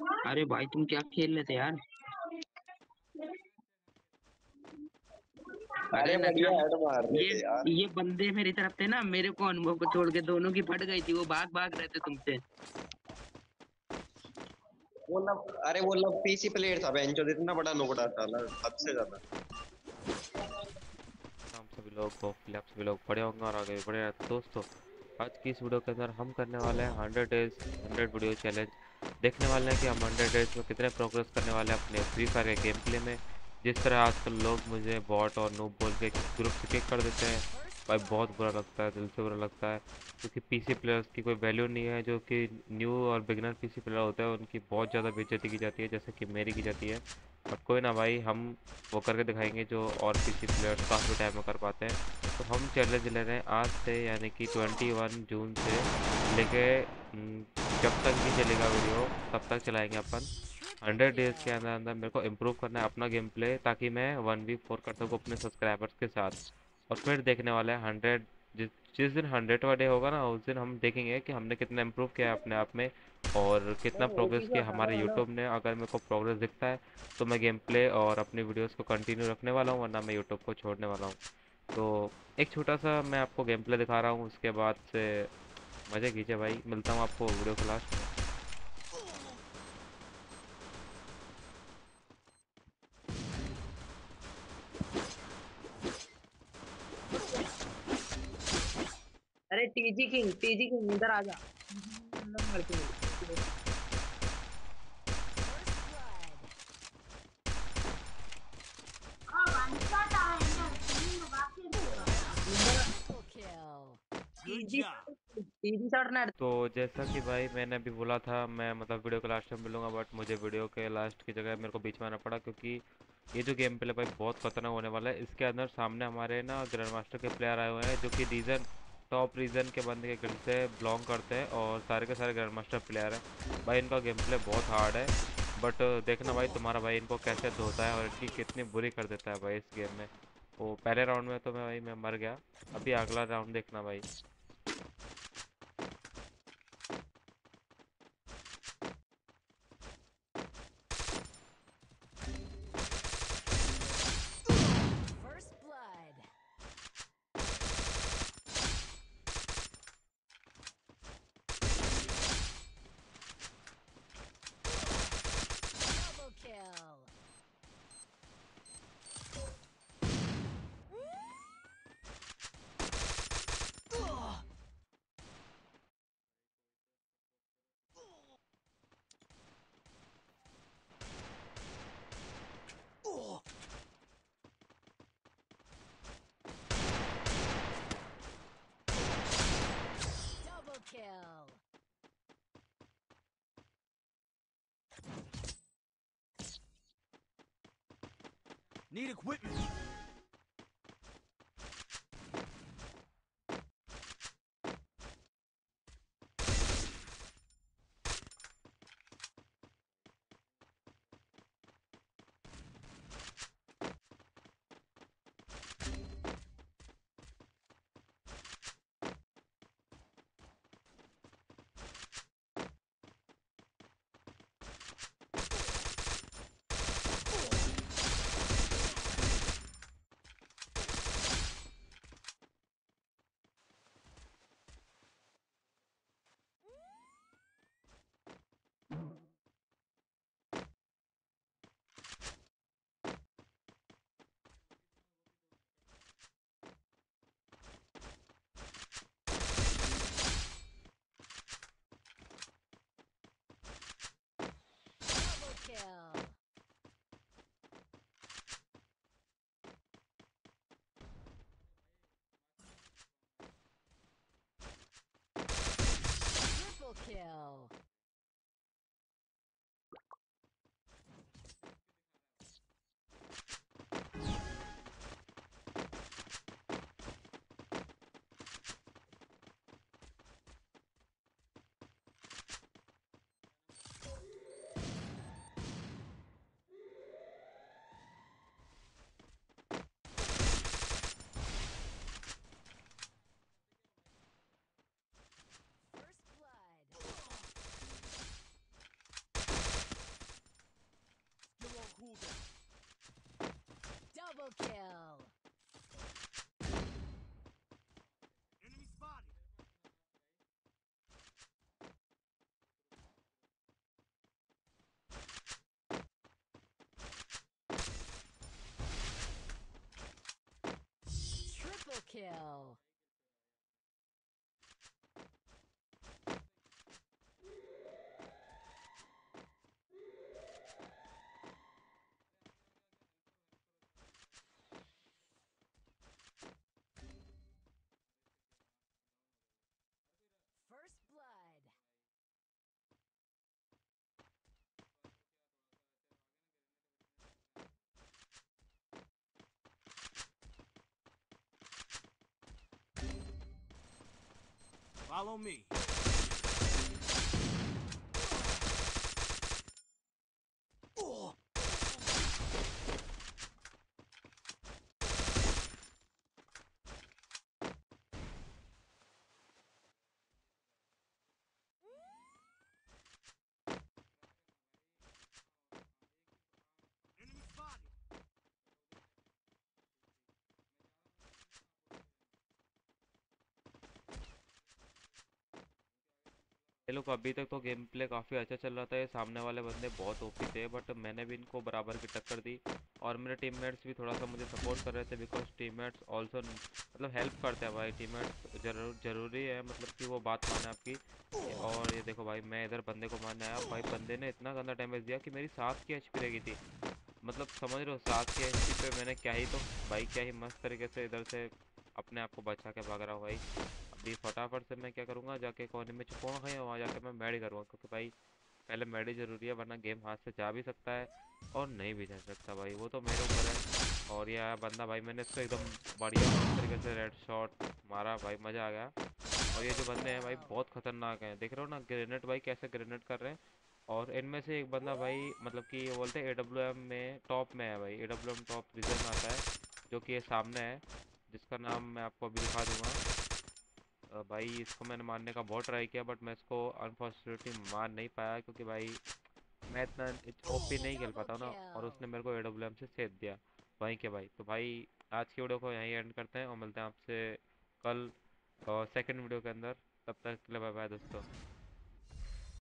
अरे भाई तुम क्या खेल रहे थे यार? अरे अरे बढ़िया नशा हेड मार रहे ये थे यार। ये बंदे मेरी तरफ थे ना, मेरे को अनुभव को छोड़ के दोनों की फट गई थी, वो भाग भाग रहे थे तुमसे। वो लब पीसी प्लेयर था बेंचो, इतना बड़ा नोकड़ा डाला हद से ज्यादा। हम सभी लोग होपफुली आप सभी लोग बड़े होंगे और आगे भी बढ़े रहते हैं। दोस्तों, आज की इस वीडियो के अंदर हम करने वाले हैं 100 डेज 100 वीडियो चैलेंज। देखने वाले हैं कि हम 100 डेज में कितने प्रोग्रेस करने वाले हैं अपने फ्री फायर के गेम प्ले में। जिस तरह आजकल लोग मुझे बॉट और नूब बोल के ग्रुप से किक कर देते हैं, भाई बहुत बुरा लगता है, दिल से बुरा लगता है। क्योंकि पीसी प्लेयर्स की कोई वैल्यू नहीं है। जो कि न्यू और बिगिनर पीसी प्लेयर होते हैं उनकी बहुत ज़्यादा बेइज्जती की जाती है, जैसे कि मेरी की जाती है। बट कोई ना भाई, हम वो करके दिखाएंगे जो और पीसी प्लेयर्स काफ़ी टाइम में कर पाते हैं। तो हम चैलेंज ले रहे हैं आज से, यानी कि 21 जून से लेके जब तक भी चलेगा वीडियो तब तक चलाएंगे अपन। 100 डेज़ के अंदर अंदर मेरे को इम्प्रूव करना है अपना गेम प्ले, ताकि मैं 1v4 कर सकूँ अपने सब्सक्राइबर्स के साथ। और फिर देखने वाले हैं 100, जिस जिस दिन 100वां डे होगा ना, उस दिन हम देखेंगे कि हमने कितना इम्प्रूव किया है अपने आप में और कितना नहीं, प्रोग्रेस ओपी से किया हटा हमारे दो। हेलो। यूट्यूब ने। अगर मेरे को प्रोग्रेस दिखता है तो मैं गेम प्ले और अपनी वीडियोस को कंटिन्यू रखने वाला हूँ, वरना मैं यूट्यूब को छोड़ने वाला हूँ। तो एक छोटा सा मैं आपको गेम प्ले दिखा रहा हूँ, उसके बाद से मज़े कीजिए भाई। मिलता हूँ आपको वीडियो के लास्ट में। अरे टीजी किंग इधर आ जा। अंदर मारते हैं। Good TG job. TG shot. तो जैसा कि भाई मैंने अभी बोला था, मैं मतलब वीडियो के लास्ट में मिलूंगा, बट मुझे वीडियो के लास्ट की जगह मेरे को बीच में आना पड़ा, क्योंकि ये जो गेम प्ले भाई बहुत खतरनाक होने वाला है। इसके अंदर सामने हमारे ना ग्रैंड मास्टर के प्लेयर आए हुए हैं, जो कि रीजन टॉप रीजन के बंदे के गिल्ड से बिलोंग करते हैं और सारे के सारे ग्रैंड मास्टर प्लेयर हैं। भाई इनका गेम प्ले बहुत हार्ड है, बट देखना भाई तुम्हारा भाई इनको कैसे धोता है और इनकी कितनी बुरी कर देता है भाई इस गेम में। वो पहले राउंड में तो मैं मर गया, अभी अगला राउंड देखना भाई। Need equipment. kill. First blood. Follow me. Enemy spotted. ये लोग अभी तक तो गेम प्ले काफ़ी अच्छा चल रहा था। ये सामने वाले बंदे बहुत ओपी थे, बट मैंने भी इनको बराबर की टक्कर दी। और मेरे टीममेट्स भी थोड़ा सा मुझे सपोर्ट कर रहे थे, बिकॉज टीममेट्स ऑल्सो मतलब हेल्प करते हैं भाई। टीममेट्स ज़रूरी है, मतलब कि वो बात माने आपकी। और ये देखो भाई, मैं इधर बंदे को मारने आया भाई, बंदे ने इतना गंदा डैमेज दिया कि मेरी 7 की एचपी रह गई थी। मतलब समझ रहे हो, 7 की एचपी पे मैंने क्या ही तो भाई, क्या ही मस्त तरीके से इधर से अपने आप को बचा के भाग रहा हूँ भाई। अभी फटाफट से मैं क्या करूँगा, जाके कोने में छुपूंगा कहीं, और वहाँ जाके मैं मैडी करूँगा, क्योंकि भाई पहले मैडी ज़रूरी है, वरना गेम हाथ से जा भी सकता है और नहीं भी जा सकता भाई, वो तो मेरे ऊपर है। और यह बंदा भाई, मैंने इसको एकदम बढ़िया मस्त तरीके से रेड शॉट मारा भाई, मज़ा आ गया। और ये जो बंदे हैं भाई Kill. बहुत खतरनाक हैं, देख रहे हो ना ग्रेनेड भाई कैसे ग्रेनेड कर रहे हैं। और इनमें से एक बंदा भाई, मतलब कि ये बोलते हैं AWM में टॉप में है भाई, AWM टॉप रीजन में आता है, जो कि ये सामने है, जिसका नाम मैं आपको अभी दिखा दूंगा। भाई इसको मैंने मारने का बहुत ट्राई किया, बट मैं इसको अनफॉर्चुनेटली मार नहीं पाया, क्योंकि भाई मैं इतना ओपी नहीं खेल Double पाता हूँ ना, और kill. उसने मेरे को AWM से सेध दिया वहीं के भाई। तो भाई आज की वीडियो को यहीं एंड करते हैं, और मिलते हैं आपसे कल सेकंड वीडियो के अंदर। तब तक के लिए बाय बाय दोस्तों।